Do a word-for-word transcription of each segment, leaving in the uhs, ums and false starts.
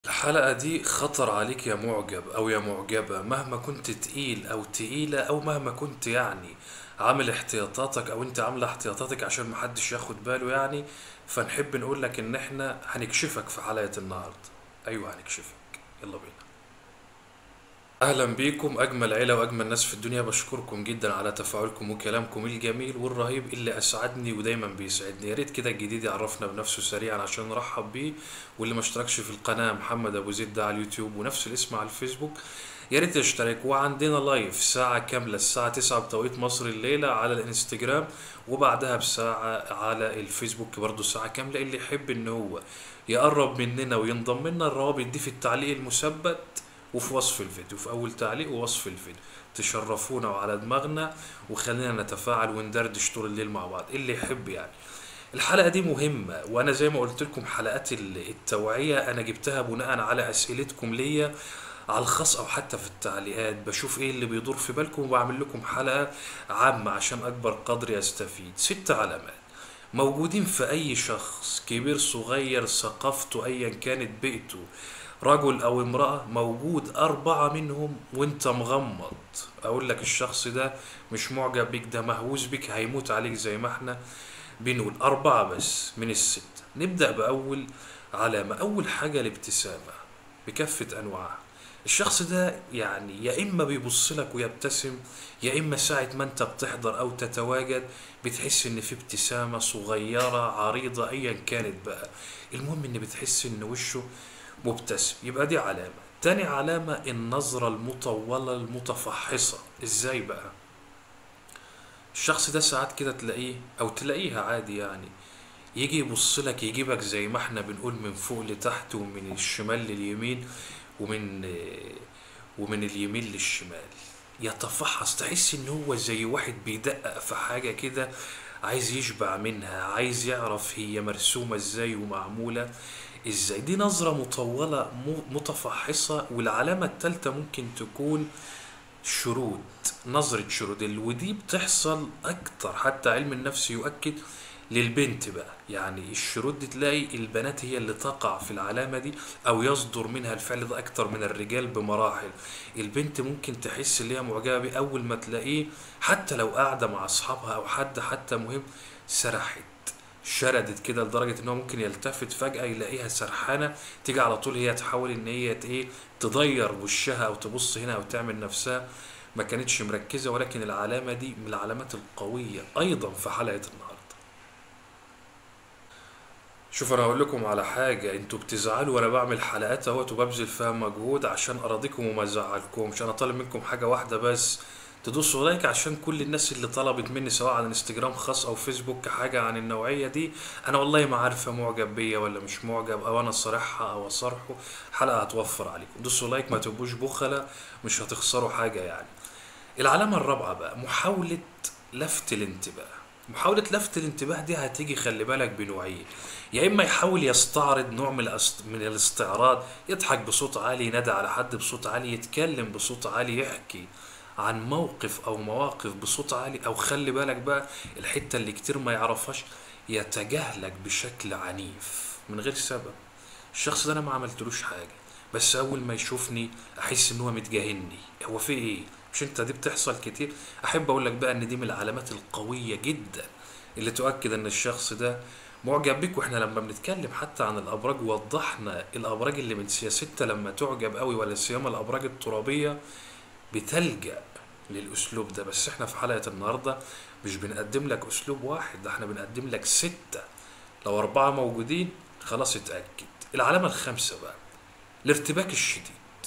الحلقة دي خطر عليك يا معجب أو يا معجبة، مهما كنت تقيل أو تقيلة أو مهما كنت يعني عامل احتياطاتك أو أنت عاملة احتياطاتك عشان محدش ياخد باله يعني. فنحب نقولك إن إحنا هنكشفك في حلقة النهاردة. أيوة هنكشفك. يلا بينا. اهلا بيكم اجمل عيله واجمل ناس في الدنيا. بشكركم جدا على تفاعلكم وكلامكم الجميل والرهيب اللي اسعدني ودايما بيسعدني. يا ريت كده الجديد يعرفنا بنفسه سريعا عشان نرحب بيه، واللي ما اشتركش في القناه محمد ابو زيد ده على اليوتيوب ونفس الاسم على الفيسبوك يا ريت يشترك. وعندنا لايف ساعة كاملة الساعة تسعة بتوقيت مصر الليلة على الانستجرام، وبعدها بساعة على الفيسبوك برضو ساعة كاملة. اللي يحب ان هو يقرب مننا وينضم لنا، الروابط دي في التعليق المثبت وفي وصف الفيديو، في اول تعليق ووصف الفيديو. تشرفونا وعلى دماغنا، وخلينا نتفاعل وندردش طول الليل مع بعض اللي يحب يعني. الحلقة دي مهمة، وانا زي ما قلت لكم حلقات ال- التوعية انا جبتها بناء على اسئلتكم ليا على الخاص او حتى في التعليقات. بشوف ايه اللي بيدور في بالكم وبعمل لكم حلقة عامة عشان اكبر قدر يستفيد. ست علامات موجودين في اي شخص كبير صغير، ثقافته ايا كانت بيئته، رجل او امرأة، موجود اربعة منهم وانت مغمض. اقول لك الشخص ده مش معجب بيك، ده مهووس بيك، هيموت عليك، زي ما احنا بنقول. اربعة بس من الست. نبدأ باول علامة. اول حاجة الابتسامة بكافة انواعها. الشخص ده يعني يا اما بيبص لك ويبتسم، يا اما ساعة ما انت بتحضر او تتواجد بتحس ان في ابتسامة صغيرة عريضة ايا كانت بقى. المهم ان بتحس ان وشه مبتسم. يبقى دي علامة. تاني علامة النظرة المطولة المتفحصة. ازاي بقى؟ الشخص ده ساعات كده تلاقيه او تلاقيها عادي يعني، يجي يبص لك يجيبك زي ما احنا بنقول من فوق لتحت ومن الشمال لليمين ومن ومن اليمين للشمال. يتفحص، تحس ان هو زي واحد بيدقق في حاجة كده، عايز يشبع منها، عايز يعرف هي مرسومة ازاي ومعمولة ازاي. دي نظرة مطولة متفحصة. والعلامة التالتة ممكن تكون شرود، نظرة شرود. ودي بتحصل اكتر، حتى علم النفس يؤكد، للبنت بقى. يعني الشرود دي تلاقي البنات هي اللي تقع في العلامة دي او يصدر منها الفعل ده اكتر من الرجال بمراحل. البنت ممكن تحس ان هي معجبة بيه اول ما تلاقيه، حتى لو قاعدة مع اصحابها او حد حتى مهم، سرحت، شردت كده لدرجة ان هو ممكن يلتفت فجأة يلاقيها سرحانة، تيجي على طول هي تحاول ان هي ايه تضير وشها او تبص هنا او تعمل نفسها ما كانتش مركزة. ولكن العلامة دي من العلامات القوية ايضا في حلقة النهاردة. شوف انا هقول لكم على حاجة، انتوا بتزعلوا وانا بعمل حلقات اهوت وببذل فيها مجهود عشان اراضيكم وما ازعلكمش. انا طالب منكم حاجة واحدة بس، تدوسوا لايك عشان كل الناس اللي طلبت مني سواء على انستجرام خاص او فيسبوك حاجة عن النوعية دي. انا والله ما عارفة معجب بيا ولا مش معجب، او انا صارحها او اصارحه. حلقة هتوفر عليكم. دوسوا لايك، ما تبقوش بخلة، مش هتخسروا حاجة يعني. العلامة الرابعة بقى محاولة لفت الانتباه. محاولة لفت الانتباه دي هتيجي خلي بالك بنوعين. يا إما يحاول يستعرض نوع من, الأست... من الاستعراض، يضحك بصوت عالي، ينادي على حد بصوت عالي، يتكلم بصوت عالي، يحكي عن موقف أو مواقف بصوت عالي. أو خلي بالك بقى الحتة اللي كتير ما يعرفهاش، يتجاهلك بشكل عنيف من غير سبب. الشخص ده انا ما عملتلوش حاجه، بس اول ما يشوفني احس ان هو متجاهلني. هو في ايه؟ مش انت دي بتحصل كتير؟ احب اقول لك بقى ان دي من العلامات القويه جدا اللي تؤكد ان الشخص ده معجب بيك. واحنا لما بنتكلم حتى عن الابراج وضحنا الابراج اللي من سياستها لما تعجب قوي، ولا سيما الابراج الترابيه بتلجأ للاسلوب ده. بس احنا في حلقه النهارده مش بنقدم لك اسلوب واحد، ده احنا بنقدم لك ستة. لو أربعة موجودين خلاص اتأكد. العلامة الخامسة بقى الارتباك الشديد.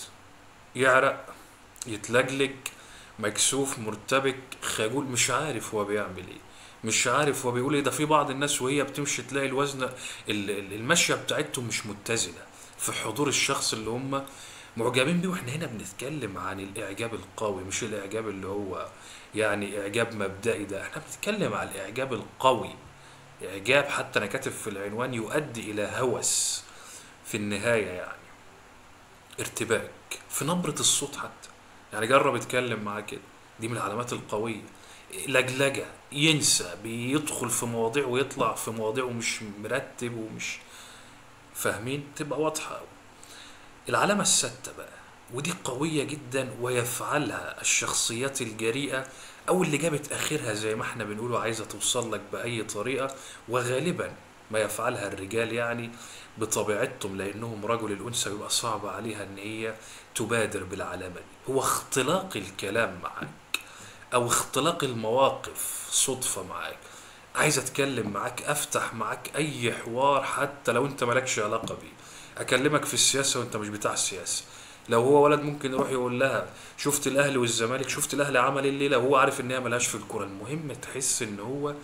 يعرق، يتلجلج، مكسوف، مرتبك، خجول، مش عارف هو بيعمل ايه، مش عارف هو بيقول ايه. ده في بعض الناس وهي بتمشي تلاقي الوزن ال- ال- المشية بتاعتهم مش متزنة في حضور الشخص اللي هم معجبين بيه. واحنا هنا بنتكلم عن الاعجاب القوي، مش الاعجاب اللي هو يعني اعجاب مبدئي. ده احنا بنتكلم على الاعجاب القوي. إعجاب حتى أنا كاتب في العنوان يؤدي إلى هوس في النهاية يعني. ارتباك في نبرة الصوت حتى، يعني جرب اتكلم معاه كده، دي من العلامات القوية. لجلجة، ينسى، بيدخل في مواضيع ويطلع في مواضيع ومش مرتب ومش فاهمين، تبقى واضحة أوي. العلامة الستة بقى، ودي قوية جدا ويفعلها الشخصيات الجريئة أو اللي جابت آخرها زي ما احنا بنقول وعايزة توصل لك بأي طريقة، وغالبا ما يفعلها الرجال يعني بطبيعتهم، لأنهم رجل الأنثى بيبقى صعب عليها إن هي تبادر بالعلامة دي. هو اختلاق الكلام معاك أو اختلاق المواقف صدفة معاك. عايز اتكلم معاك، افتح معاك اي حوار حتى لو انت مالكش علاقة بيه. اكلمك في السياسة وانت مش بتاع السياسة. لو هو ولد ممكن يروح يقول لها شفت الاهلي والزمالك، شفت الاهلي عمل ايه الليله، وهو عارف ان هي ملهاش في الكوره. المهم تحس ان هو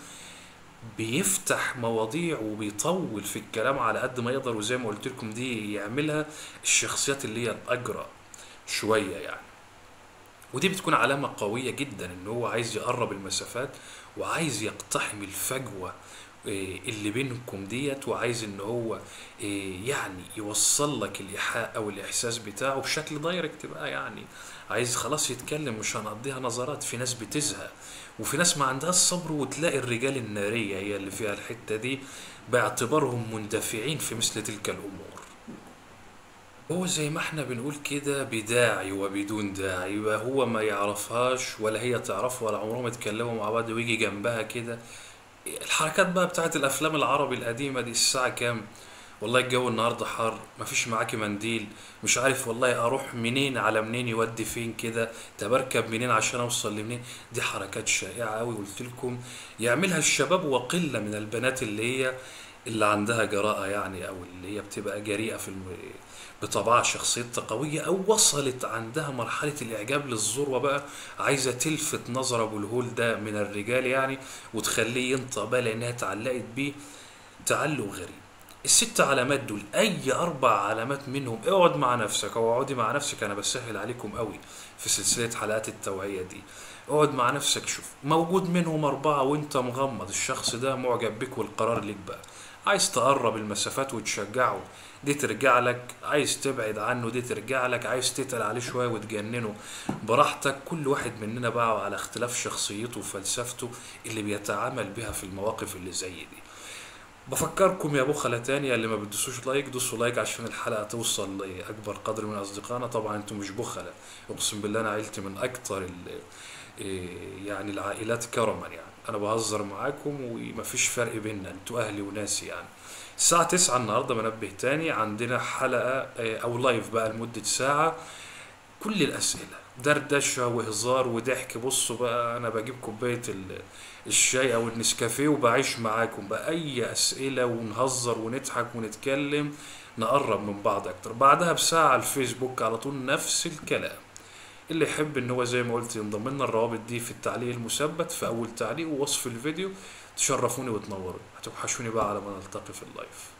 بيفتح مواضيع وبيطول في الكلام على قد ما يقدر، وزي ما قلت لكم دي يعملها الشخصيات اللي هي الاجرأ شويه يعني. ودي بتكون علامة قوية جدا ان هو عايز يقرب المسافات وعايز يقتحم الفجوة إيه، اللي بينكم ديت، وعايز ان هو إيه، يعني يوصل لك الايحاء او الاحساس بتاعه بشكل دايركت بقى يعني. عايز خلاص يتكلم، مش هنقضيها نظرات. في ناس بتزهق وفي ناس ما عندهاش صبر، وتلاقي الرجال النارية هي اللي فيها الحتة دي باعتبارهم مندفعين في مثل تلك الامور. هو زي ما احنا بنقول كده، بداعي وبدون داعي، يبقى هو ما يعرفهاش ولا هي تعرفه ولا عمرهم يتكلموا مع بعض، ويجي جنبها كده الحركات بقى بتاعت الافلام العربي القديمة دي. الساعة كام؟ والله الجو النهاردة حر، مفيش معاكي منديل، مش عارف والله اروح منين على منين يودي فين كده، طب اركب منين عشان اوصل لمنين. دي حركات شائعة اوي قلت لكم، يعملها الشباب وقلة من البنات اللي هي اللي عندها جراءة يعني، او اللي هي بتبقى جريئة في الم... بطبعها شخصيتها قوية، او وصلت عندها مرحلة الاعجاب للذروة بقى، عايزة تلفت نظر ابو الهول ده من الرجال يعني، وتخليه ينطق بقى لانها اتعلقت بيه تعلق غريب. الست علامات دول، اي اربع علامات منهم اقعد مع نفسك او اقعدي مع نفسك، انا بسهل عليكم قوي في سلسلة حلقات التوعية دي. اقعد مع نفسك، شوف موجود منهم اربعة وانت مغمض الشخص ده معجب بك، والقرار ليك بقى. عايز تقرب المسافات وتشجعه، دي ترجع لك. عايز تبعد عنه، دي ترجع لك. عايز تتقل عليه شوية وتجننه، براحتك. كل واحد مننا بقى على اختلاف شخصيته وفلسفته اللي بيتعامل بها في المواقف اللي زي دي. بفكركم يا بخلة تاني اللي ما بتدوسوش لايك، دوسوا لايك عشان الحلقة توصل لأكبر قدر من أصدقائنا. طبعا انتم مش بخلة، أقسم بالله أنا عيلتي من أكتر ال إيه يعني العائلات كرما يعني. أنا بهزر معاكم ومفيش فرق بيننا، انتوا أهلي وناسي يعني. الساعة تسعة النهاردة بنبه تاني، عندنا حلقة إيه، أو لايف بقى لمدة ساعة، كل الأسئلة دردشة وهزار وضحك. بصوا بقى أنا بجيب كوباية ال- الشاي أو النسكافيه وبعيش معاكم بقى أي أسئلة، ونهزر ونضحك ونتكلم، نقرب من بعض أكتر. بعدها بساعة على الفيسبوك على طول نفس الكلام. اللي يحب إن هو زي ما قلت ينضم لنا، الروابط دي في التعليق المثبت في أول تعليق ووصف الفيديو. تشرفوني وتنوروني، هتوحشوني بقى على ما نلتقي في اللايف.